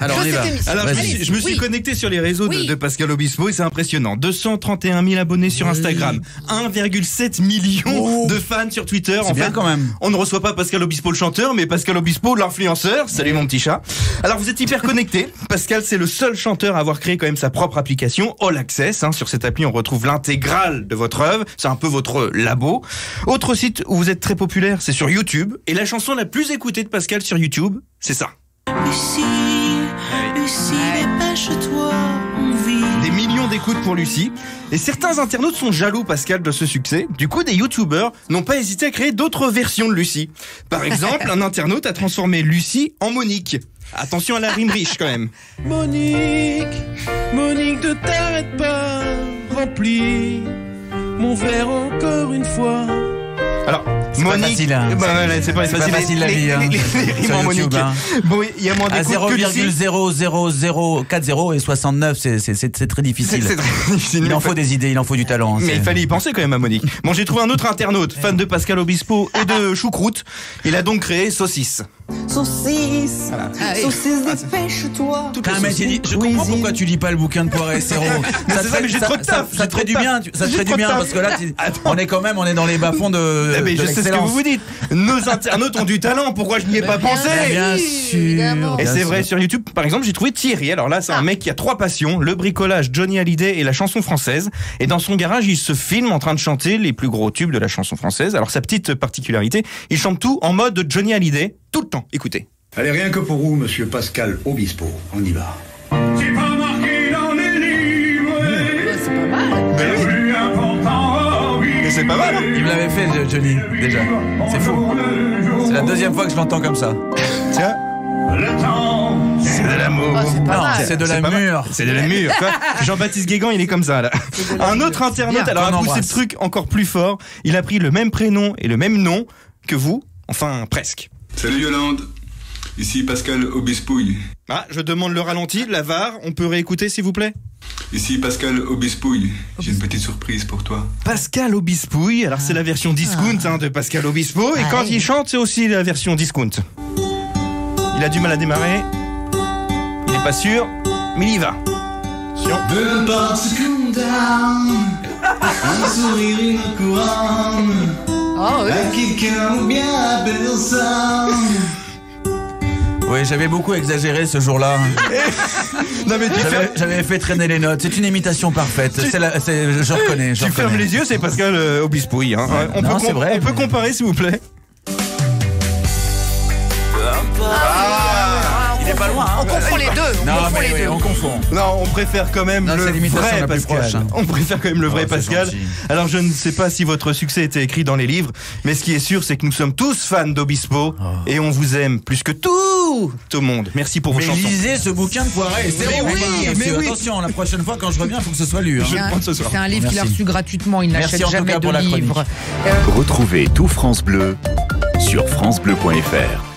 Alors, on y va. Alors, je me suis connecté sur les réseaux de Pascal Obispo et c'est impressionnant. 231 000 abonnés sur Instagram, 1,7 million de fans sur Twitter. C'est bien quand même. On ne reçoit pas Pascal Obispo le chanteur, mais Pascal Obispo l'influenceur. Salut mon petit chat. Alors, vous êtes hyper connecté. Pascal, c'est le seul chanteur à avoir créé quand même sa propre application All Access. Sur cette appli, on retrouve l'intégrale de votre œuvre. C'est un peu votre labo. Autre site où vous êtes très populaire, c'est sur YouTube. Et la chanson la plus écoutée de Pascal sur YouTube, c'est ça. Lucie, dépêche-toi, on vit. Des millions d'écoutes pour Lucie. Et certains internautes sont jaloux, Pascal, de ce succès. Du coup, des youtubeurs n'ont pas hésité à créer d'autres versions de Lucie. Par exemple, un internaute a transformé Lucie en Monique. Attention à la rime riche quand même. Monique, ne t'arrête pas, remplis mon verre encore une fois. Alors, c'est Monique, pas facile, hein. C'est pas facile la vie, hein. Les rimes en Monique. Hein. Bon, il y a moins à d'écoutes que Lucie. 0,00040 et 69, c'est très difficile. C'est très difficile. Il en faut des idées, il en faut du talent. Mais il fallait y penser quand même à Monique. Bon, j'ai trouvé un autre internaute, fan de Pascal Obispo et de choucroute. Il a donc créé Saucisse. Saucisse, Voilà. saucisse, dépêche-toi. Je comprends pourquoi tu lis pas le bouquin de Poiret et Serrault. Mais j'ai trop de taf. Ça te ferait du bien, parce que là, on est dans les bas-fonds de mais je sais ce que vous vous dites. Nos internautes ont du talent. Pourquoi je n'y ai pas pensé? Bien sûr. Et c'est vrai, sur YouTube, par exemple, j'ai trouvé Thierry. Alors là, c'est un mec qui a 3 passions, le bricolage, Johnny Hallyday et la chanson française. Et dans son garage, il se filme en train de chanter les plus gros tubes de la chanson française. Alors sa petite particularité, il chante tout en mode Johnny Hallyday, tout le temps. Écoutez. Allez, rien que pour vous, monsieur Pascal Obispo. On y va. C'est pas marqué dans les livres. C'est pas mal. C'est plus important. Mais c'est pas mal, hein? Il me l'avait fait, Johnny, déjà. C'est fou. C'est la deuxième fois que je l'entends comme ça. Tiens. Le temps. C'est de l'amour. C'est de l'amour. C'est de l'amour. Jean-Baptiste Guégan, il est comme ça, là. Un autre internaute, alors a poussé le truc encore plus fort. Il a pris le même prénom et le même nom que vous. Enfin, presque. Salut Yolande, ici Pascal Obispouille. Ah, je demande le ralenti, la VAR, on peut réécouter s'il vous plaît? Ici Pascal Obispouille, j'ai une petite surprise pour toi. Pascal Obispouille, alors c'est la version discount de Pascal Obispo, et quand il chante, c'est aussi la version discount. Il a du mal à démarrer, il n'est pas sûr, mais il y va. Peu importe ce qu'on donne, un sourire, une couronne, à quelqu'un ou bien à personne. Oui, j'avais beaucoup exagéré ce jour-là. Non mais j'avais fait traîner les notes. C'est une imitation parfaite. Je reconnais. Tu fermes les yeux, c'est Pascal Obispouille. Hein. Ouais. On peut comparer, s'il vous plaît. Il est pas loin. On confond les deux. Non, mais on confond. Non, on préfère quand même le vrai Pascal. Proche, hein. On préfère quand même le vrai Pascal. Gentil. Alors je ne sais pas si votre succès était écrit dans les livres, mais ce qui est sûr, c'est que nous sommes tous fans d'Obispo et on vous aime plus que tout au monde. Merci pour vos chansons. Lisez ce bouquin de Poiret et Serrault. Mais oui. Attention, la prochaine fois quand je reviens, il faut que ce soit lu. Hein. Je le prends ce soir. C'est un livre qu'il a reçu gratuitement. Il n'achète jamais de livres. Retrouvez tout France Bleu sur francebleu.fr.